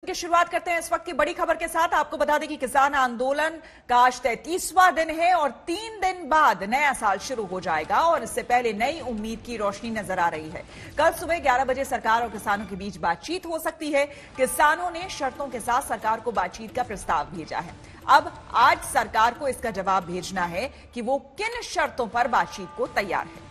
की शुरुआत करते हैं इस वक्त की बड़ी खबर के साथ। आपको बता दें कि किसान आंदोलन का आज 33वां दिन है और 3 दिन बाद नया साल शुरू हो जाएगा और इससे पहले नई उम्मीद की रोशनी नजर आ रही है। कल सुबह 11 बजे सरकार और किसानों के बीच बातचीत हो सकती है। किसानों ने शर्तों के साथ सरकार को बातचीत का प्रस्ताव भेजा है। अब आज सरकार को इसका जवाब भेजना है कि वो किन शर्तों पर बातचीत को तैयार है।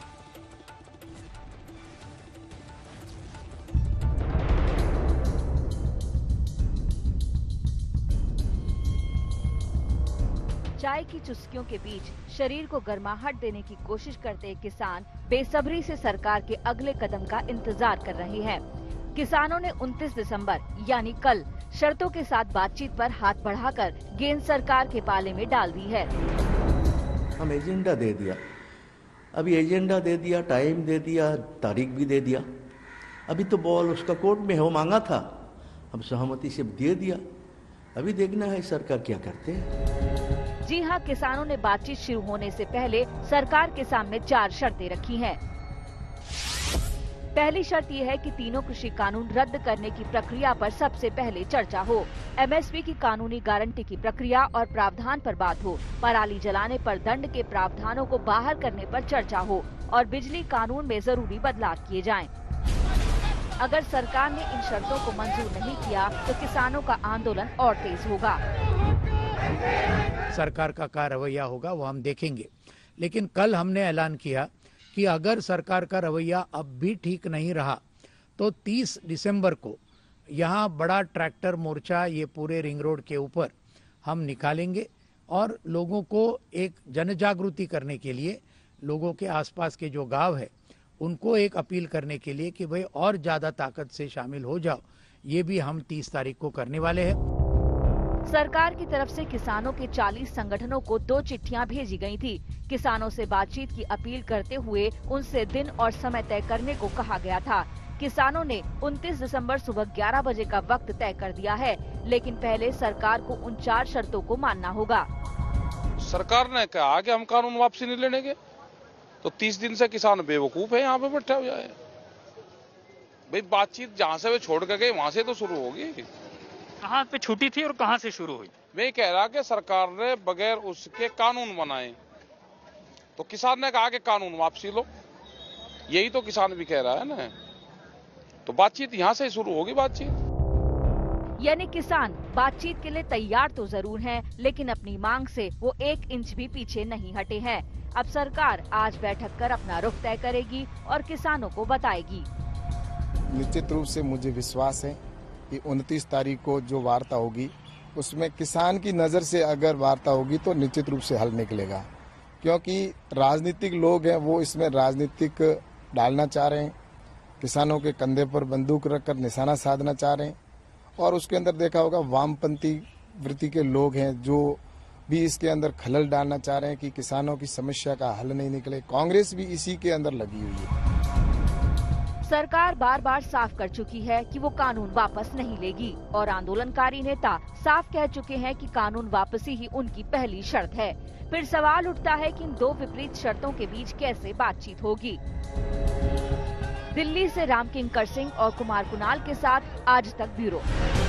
चाय की चुस्कियों के बीच शरीर को गर्माहट देने की कोशिश करते किसान बेसब्री से सरकार के अगले कदम का इंतजार कर रहे हैं। किसानों ने 29 दिसंबर यानी कल शर्तों के साथ बातचीत पर हाथ बढ़ाकर गेंद सरकार के पाले में डाल दी है। हम एजेंडा दे दिया, अभी एजेंडा दे दिया, टाइम दे दिया, तारीख भी दे दिया। अभी तो बॉल उसका कोर्ट में है, वो मांगा था, हम सहमति से दे दिया। अभी देखना है सरकार क्या करते हैं। जी हां, किसानों ने बातचीत शुरू होने से पहले सरकार के सामने 4 शर्तें रखी हैं। पहली शर्त यह है कि तीनों कृषि कानून रद्द करने की प्रक्रिया पर सबसे पहले चर्चा हो। एमएसपी की कानूनी गारंटी की प्रक्रिया और प्रावधान पर बात हो। पराली जलाने पर दंड के प्रावधानों को बाहर करने पर चर्चा हो और बिजली कानून में जरूरी बदलाव किए जाएं। अगर सरकार ने इन शर्तों को मंजूर नहीं किया तो किसानों का आंदोलन और तेज होगा। सरकार का क्या रवैया होगा वो हम देखेंगे, लेकिन कल हमने ऐलान किया कि अगर सरकार का रवैया अब भी ठीक नहीं रहा तो 30 दिसंबर को यहाँ बड़ा ट्रैक्टर मोर्चा ये पूरे रिंग रोड के ऊपर हम निकालेंगे और लोगों को एक जन जागृति करने के लिए, लोगों के आसपास के जो गांव है उनको एक अपील करने के लिए कि भाई और ज्यादा ताकत से शामिल हो जाओ। ये भी हम 30 तारीख को करने वाले हैं। सरकार की तरफ से किसानों के 40 संगठनों को 2 चिट्ठियां भेजी गई थी। किसानों से बातचीत की अपील करते हुए उनसे दिन और समय तय करने को कहा गया था। किसानों ने 29 दिसंबर सुबह 11 बजे का वक्त तय कर दिया है, लेकिन पहले सरकार को उन 4 शर्तों को मानना होगा। सरकार ने कहा कि हम कानून वापसी नहीं लेने के, तो 30 दिन से किसान बेवकूफ है, यहाँ पे बैठे हुए हैं। भाई बातचीत जहाँ से वे छोड़ कर गए वहाँ से तो शुरू होगी। कहाँ पे छूटी थी और कहाँ से शुरू हुई? मैं कह रहा कि सरकार ने बगैर उसके कानून बनाए, तो किसान ने कहा कि कानून वापसी लो। यही तो किसान भी कह रहा है ना, तो बातचीत यहाँ से शुरू होगी। बातचीत यानी किसान बातचीत के लिए तैयार तो जरूर हैं, लेकिन अपनी मांग से वो 1 इंच भी पीछे नहीं हटे हैं। अब सरकार आज बैठक कर अपना रुख तय करेगी और किसानों को बताएगी। निश्चित रूप से मुझे विश्वास है कि 29 तारीख को जो वार्ता होगी उसमें किसान की नज़र से अगर वार्ता होगी तो निश्चित रूप से हल निकलेगा, क्योंकि राजनीतिक लोग हैं वो इसमें राजनीतिक डालना चाह रहे हैं, किसानों के कंधे पर बंदूक रखकर निशाना साधना चाह रहे हैं। और उसके अंदर देखा होगा वामपंथी वृत्ति के लोग हैं जो भी इसके अंदर खलल डालना चाह रहे हैं कि किसानों की समस्या का हल नहीं निकले। कांग्रेस भी इसी के अंदर लगी हुई है। सरकार बार बार साफ कर चुकी है कि वो कानून वापस नहीं लेगी और आंदोलनकारी नेता साफ कह चुके हैं कि कानून वापसी ही उनकी पहली शर्त है। फिर सवाल उठता है कि इन 2 विपरीत शर्तों के बीच कैसे बातचीत होगी। दिल्ली से राम किंकर सिंह और कुमार कुणाल के साथ आज तक ब्यूरो।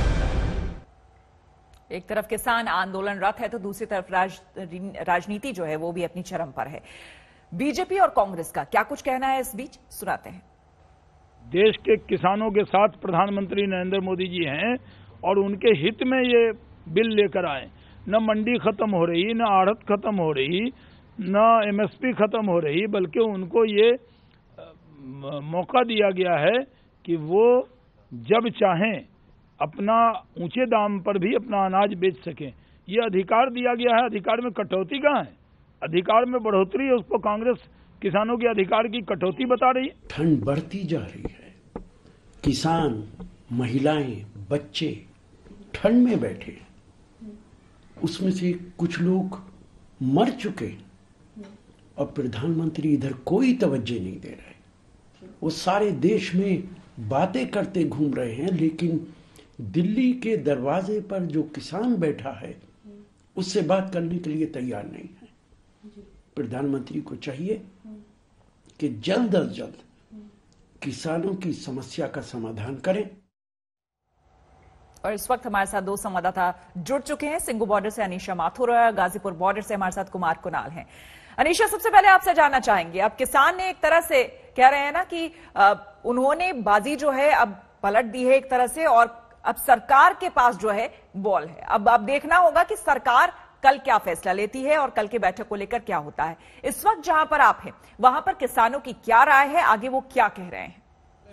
एक तरफ किसान आंदोलनरत है तो दूसरी तरफ राजनीति जो है वो भी अपनी चरम पर है। बीजेपी और कांग्रेस का क्या कुछ कहना है इस बीच, सुनाते हैं। देश के किसानों के साथ प्रधानमंत्री नरेंद्र मोदी जी हैं और उनके हित में ये बिल लेकर आए। न मंडी खत्म हो रही, न आढ़त खत्म हो रही, न एमएसपी खत्म हो रही, बल्कि उनको ये मौका दिया गया है कि वो जब चाहें अपना ऊंचे दाम पर भी अपना अनाज बेच सकें। ये अधिकार दिया गया है। अधिकार में कटौती कहाँ है? अधिकार में बढ़ोतरी है। उसको कांग्रेस किसानों के अधिकार की कटौती बता रही है। ठंड बढ़ती जा रही है, किसान, महिलाएं, बच्चे ठंड में बैठे, उसमें से कुछ लोग मर चुके और प्रधानमंत्री इधर कोई तवज्जो नहीं दे रहे। वो सारे देश में बातें करते घूम रहे हैं, लेकिन दिल्ली के दरवाजे पर जो किसान बैठा है उससे बात करने के लिए तैयार नहीं है। प्रधानमंत्री को चाहिए कि जल्द अज जल्द किसानों की समस्या का समाधान करें। और इस वक्त हमारे साथ दो संवाददाता जुड़ चुके हैं। सिंगू बॉर्डर से अनीशा माथुर और गाजीपुर बॉर्डर से हमारे साथ कुमार कुणाल हैं। अनीशा, सबसे पहले आपसे जानना चाहेंगे, अब किसान ने एक तरह से कह रहे हैं ना कि उन्होंने बाजी जो है अब पलट दी है एक तरह से, और अब सरकार के पास जो है बॉल है। अब देखना होगा कि सरकार कल क्या फैसला लेती है और कल के बैठक को लेकर क्या होता है। इस वक्त जहां पर आप हैं वहां पर किसानों की क्या राय है, आगे वो क्या कह रहे हैं?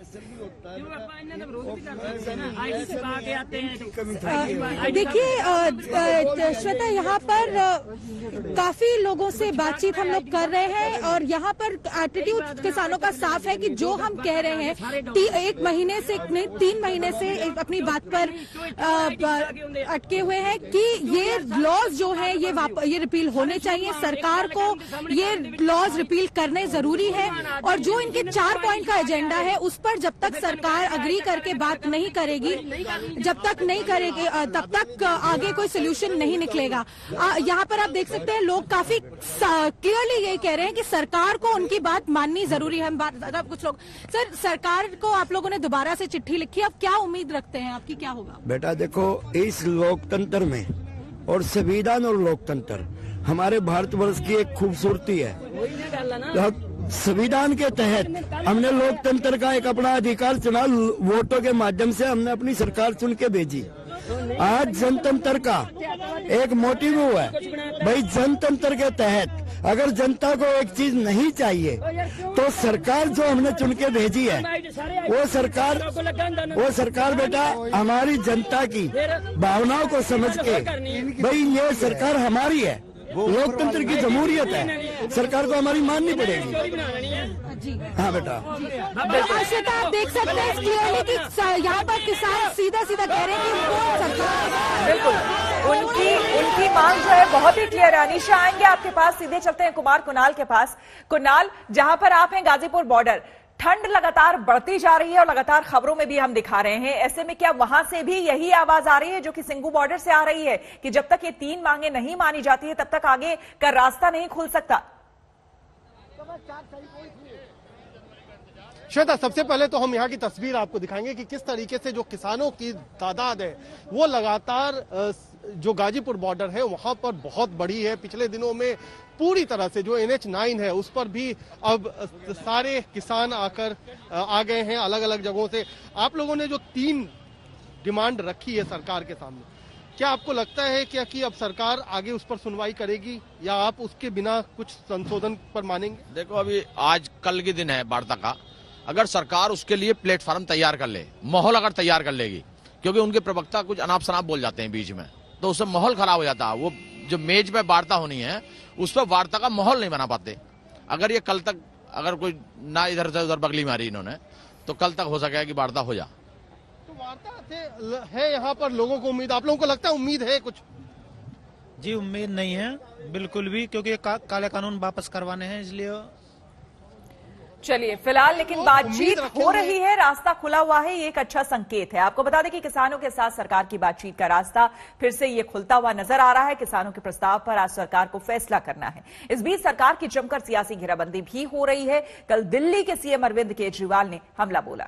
देखिए श्वेता, यहाँ पर काफी लोगों से बातचीत हम लोग कर रहे हैं और यहाँ पर एटीट्यूड किसानों का साफ है कि जो हम कह रहे हैं 1 महीने से 3 महीने से अपनी बात पर अटके हुए हैं कि ये लॉज जो है ये रिपील होने चाहिए। सरकार को ये लॉज रिपील करने जरूरी है और जो इनके 4 पॉइंट का एजेंडा है उस पर जब तक सरकार अग्री करके बात नहीं करेगी, जब तक नहीं करेगी तब तक आगे कोई सोल्यूशन नहीं निकलेगा। यहाँ पर आप देख सकते हैं लोग काफी क्लियरली यही कह रहे हैं कि सरकार को उनकी बात माननी जरूरी है। कुछ लोग सर, सरकार को आप लोगों ने दोबारा से चिट्ठी लिखी, अब क्या उम्मीद रखते हैं, आपकी क्या होगा? बेटा देखो, इस लोकतंत्र में और संविधान और लोकतंत्र हमारे भारतवर्ष की एक खूबसूरती है। संविधान के तहत हमने लोकतंत्र का एक अपना अधिकार चुना, वोटों के माध्यम से हमने अपनी सरकार चुन के भेजी। आज जनतंत्र का एक मोटिव हुआ है भाई, जनतंत्र के तहत अगर जनता को एक चीज नहीं चाहिए तो सरकार जो हमने चुन के भेजी है वो सरकार बेटा हमारी जनता की भावनाओं को समझ के भाई ये सरकार हमारी है, लोकतंत्र की जमहूरियत है, सरकार को हमारी माननी पड़ेगी। हाँ बेटा, श्वेता आप देख सकते हैं क्लियरली कि यहाँ पर किसान सीधा सीधा कह रहे हैं कि सरकार बिल्कुल उनकी मांग जो है बहुत ही क्लियर है। अनीशा, आएंगे आपके पास, सीधे चलते हैं कुमार कुणाल के पास। कुणाल, जहां पर आप हैं गाजीपुर बॉर्डर, ठंड लगातार बढ़ती जा रही है और लगातार खबरों में भी हम दिखा रहे हैं। ऐसे में क्या वहां से भी यही आवाज आ रही है जो कि सिंगू बॉर्डर से आ रही है कि जब तक ये 3 मांगे नहीं मानी जाती है तब तक आगे का रास्ता नहीं खुल सकता? श्वेता, सबसे पहले तो हम यहाँ की तस्वीर आपको दिखाएंगे कि किस तरीके से जो किसानों की तादाद है वो लगातार जो गाजीपुर बॉर्डर है वहां पर बहुत बड़ी है। पिछले दिनों में पूरी तरह से जो NH9 है उस पर भी अब सारे किसान आ गए हैं अलग अलग जगहों से। आप लोगों ने जो 3 डिमांड रखी है सरकार के सामने, क्या आपको लगता है क्या कि अब सरकार आगे उस पर सुनवाई करेगी या आप उसके बिना कुछ संशोधन पर मानेंगे? देखो, अभी आज कल के दिन है वार्ता का, अगर सरकार उसके लिए प्लेटफॉर्म तैयार कर ले, माहौल अगर तैयार कर लेगी, क्योंकि उनके प्रवक्ता कुछ अनाप शनाप बोल जाते हैं बीच में, तो उससे माहौल खराब हो जाता है। वो जो मेज पे वार्ता होनी है उस पर वार्ता का माहौल नहीं बना पाते। अगर ये कल तक अगर कोई ना इधर से उधर बगली मारी इन्होंने तो कल तक हो सकेगा कि वार्ता हो जा। तो वार्ता से है यहाँ पर लोगों को उम्मीद, आप लोगों को लगता है उम्मीद है कुछ? जी उम्मीद नहीं है बिल्कुल भी, क्योंकि काले कानून वापस करवाने हैं, इसलिए चलिए फिलहाल लेकिन बातचीत हो रही है, रास्ता खुला हुआ है, ये एक अच्छा संकेत है। आपको बता दें कि किसानों के साथ सरकार की बातचीत का रास्ता फिर से ये खुलता हुआ नजर आ रहा है। किसानों के प्रस्ताव पर आज सरकार को फैसला करना है। इस बीच सरकार की जमकर सियासी घेराबंदी भी हो रही है। कल दिल्ली के सीएम अरविंद केजरीवाल ने हमला बोला।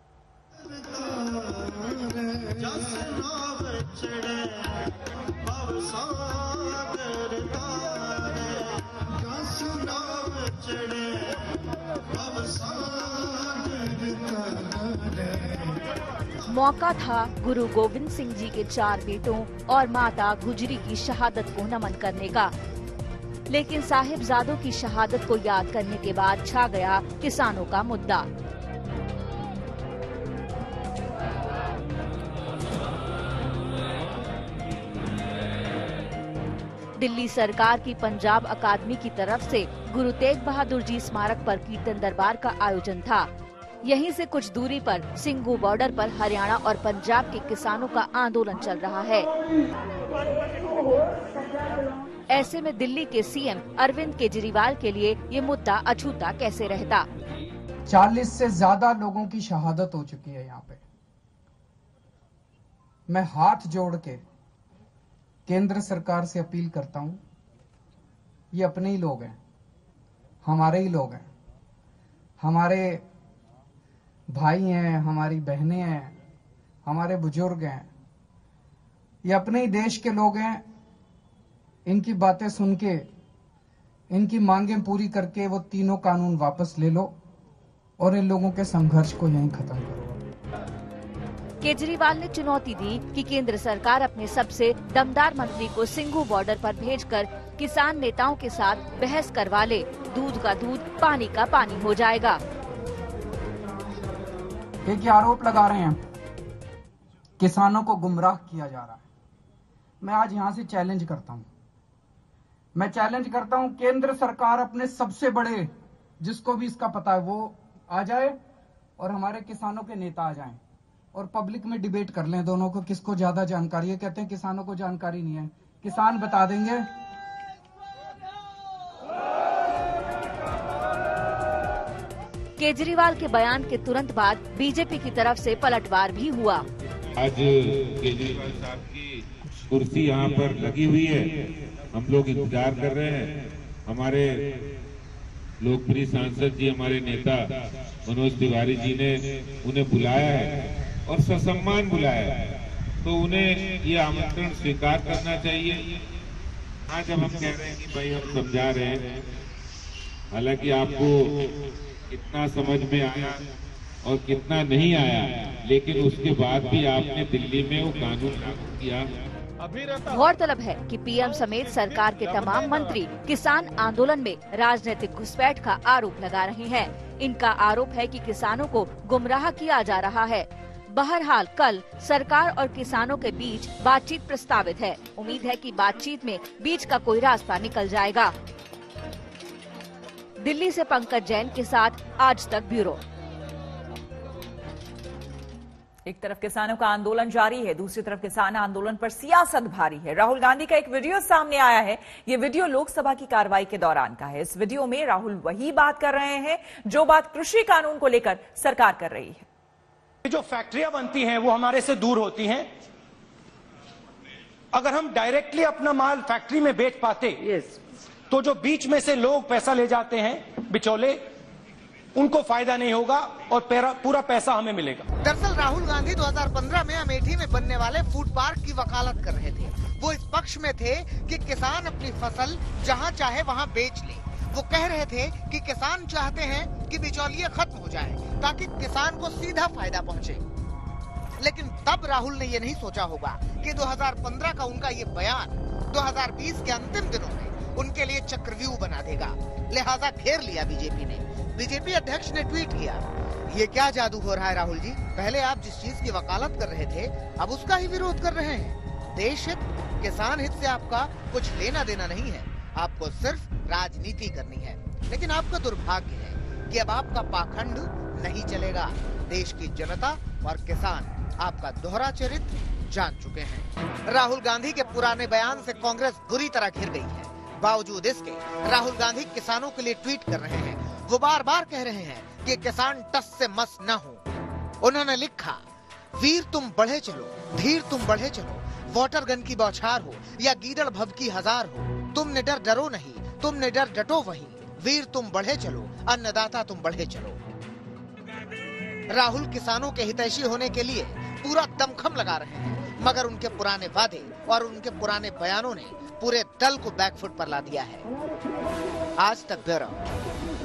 मौका था गुरु गोविंद सिंह जी के 4 बेटों और माता गुजरी की शहादत को नमन करने का, लेकिन साहिबजादों की शहादत को याद करने के बाद छा गया किसानों का मुद्दा। दिल्ली सरकार की पंजाब अकादमी की तरफ से गुरु तेग बहादुर जी स्मारक पर कीर्तन दरबार का आयोजन था। यहीं से कुछ दूरी पर सिंगू बॉर्डर पर हरियाणा और पंजाब के किसानों का आंदोलन चल रहा है। ऐसे में दिल्ली के सीएम अरविंद केजरीवाल के लिए ये मुद्दा अछूता कैसे रहता? 40 से ज्यादा लोगों की शहादत हो चुकी है यहाँ पे। मैं हाथ जोड़ के केंद्र सरकार से अपील करता हूँ, ये अपने ही लोग हैं, हमारे ही लोग हैं, हमारे भाई हैं, हमारी बहनें हैं, हमारे बुजुर्ग हैं, ये अपने ही देश के लोग हैं, इनकी बातें सुन के, इनकी मांगें पूरी करके वो तीनों कानून वापस ले लो और इन लोगों के संघर्ष को यहीं खत्म करो। केजरीवाल ने चुनौती दी कि केंद्र सरकार अपने सबसे दमदार मंत्री को सिंघू बॉर्डर पर भेजकर किसान नेताओं के साथ बहस करवा ले, दूध का दूध पानी का पानी हो जाएगा। एक आरोप लगा रहे हैं, किसानों को गुमराह किया जा रहा है। मैं आज यहां से चैलेंज करता हूं, मैं चैलेंज करता हूं, केंद्र सरकार अपने सबसे बड़े, जिसको भी इसका पता है, वो आ जाए और हमारे किसानों के नेता आ जाएं और पब्लिक में डिबेट कर लें दोनों को, किसको ज्यादा जानकारी है। कहते हैं किसानों को जानकारी नहीं है, किसान बता देंगे। केजरीवाल के बयान के तुरंत बाद बीजेपी की तरफ से पलटवार भी हुआ। आज केजरीवाल साहब की कुर्सी यहाँ पर लगी हुई है, हम लोग इंतजार कर रहे हैं। हमारे लोकप्रिय सांसद जी, हमारे नेता मनोज तिवारी जी ने उन्हें बुलाया है और ससम्मान बुलाया है, तो उन्हें ये आमंत्रण स्वीकार करना चाहिए। हाँ, जब हम कह रहे हैं कि भाई हम समझा रहे हैं, हालांकि आपको कितना समझ में आया और कितना नहीं आया, लेकिन उसके बाद भी आपने दिल्ली में वो कानून लागू किया। गौरतलब है कि पीएम समेत सरकार के तमाम मंत्री किसान आंदोलन में राजनीतिक घुसपैठ का आरोप लगा रहे हैं। इनका आरोप है कि किसानों को गुमराह किया जा रहा है। बहरहाल कल सरकार और किसानों के बीच बातचीत प्रस्तावित है। उम्मीद है कि बातचीत में बीच का कोई रास्ता निकल जाएगा। दिल्ली से पंकज जैन के साथ आज तक ब्यूरो। एक तरफ किसानों का आंदोलन जारी है, दूसरी तरफ किसान आंदोलन पर सियासत भारी है। राहुल गांधी का एक वीडियो सामने आया है। ये वीडियो लोकसभा की कार्रवाई के दौरान का है। इस वीडियो में राहुल वही बात कर रहे हैं जो बात कृषि कानून को लेकर सरकार कर रही है। जो फैक्ट्रियां बनती हैं वो हमारे से दूर होती हैं। अगर हम डायरेक्टली अपना माल फैक्ट्री में बेच पाते तो जो बीच में से लोग पैसा ले जाते हैं, बिचौले, उनको फायदा नहीं होगा और पूरा पैसा हमें मिलेगा। दरअसल राहुल गांधी 2015 में अमेठी में बनने वाले फूड पार्क की वकालत कर रहे थे। वो इस पक्ष में थे कि किसान अपनी फसल जहां चाहे वहां बेच ले। वो कह रहे थे कि किसान चाहते हैं कि बिचौलिए खत्म हो जाए ताकि किसान को सीधा फायदा पहुंचे। लेकिन तब राहुल ने ये नहीं सोचा होगा कि 2015 का उनका ये बयान 2020 के अंतिम दिनों में उनके लिए चक्रव्यूह बना देगा। लिहाजा घेर लिया बीजेपी ने। बीजेपी अध्यक्ष ने ट्वीट किया, ये क्या जादू हो रहा है राहुल जी, पहले आप जिस चीज की वकालत कर रहे थे अब उसका ही विरोध कर रहे हैं। देश हित, किसान हित से आपका कुछ लेना देना नहीं है, आपको सिर्फ राजनीति करनी है। लेकिन आपका दुर्भाग्य है कि अब आपका पाखंड नहीं चलेगा। देश की जनता और किसान आपका दोहरा चरित्र जान चुके हैं। राहुल गांधी के पुराने बयान से कांग्रेस बुरी तरह घिर गई है। बावजूद इसके राहुल गांधी किसानों के लिए ट्वीट कर रहे हैं। वो बार बार कह रहे हैं कि किसान टस से मस न हो। उन्होंने लिखा, वीर तुम बढ़े चलो, धीर तुम बढ़े चलो, वाटर गन की बौछार हो या गीदड़ भव की हजार हो, तुम निडर डरो नहीं, तुम निडर डटो वहीं, वीर तुम बढ़े चलो, अन्नदाता तुम बढ़े चलो। राहुल किसानों के हितैषी होने के लिए पूरा दमखम लगा रहे हैं, मगर उनके पुराने वादे और उनके पुराने बयानों ने पूरे दल को बैकफुट पर ला दिया है। आज तक ब्यूरो।